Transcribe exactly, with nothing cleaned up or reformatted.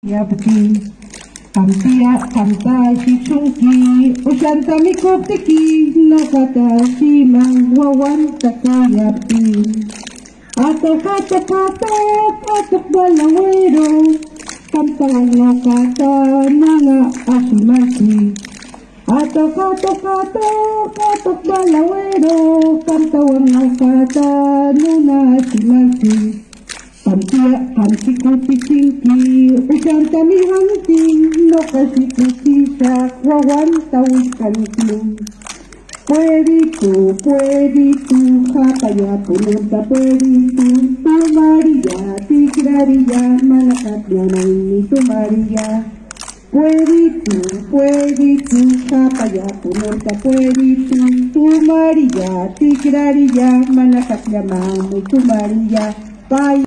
Yapti, Kampia, Kanta, Shitsuki, Ushanta Mikoptiki, Nakata, Simang, Wawan, Taka, Yapti. Atok, atok, atok, atok, balawero, Kanta, Nakata, Nanga, Asimasi. Atok, atok, atok, atok, balawero, Kanta, Nakata, Nuna, Asimasi. Kampia, Kampikuti-tinki, Ushanta mi hunting, no kasikutisha, Wawanta wikanting. Pueditu, pueditu, Japaya, Purunta, pueditu, Tu Maria, Tigraria, Malakatya, Naini, Tu Maria. Pueditu, pueditu, Japaya, Purunta, pueditu, Tu Maria, Tigraria, Malakatya, Mami, Tu Maria. Bye.